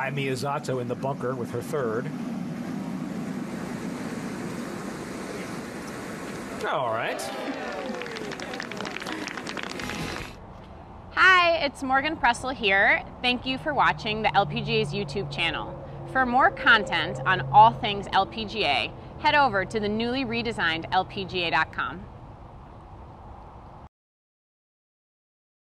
Hi, Miyazato in the bunker with her third. All right. Hi, it's Morgan Pressel here. Thank you for watching the LPGA's YouTube channel. For more content on all things LPGA, head over to the newly redesigned LPGA.com.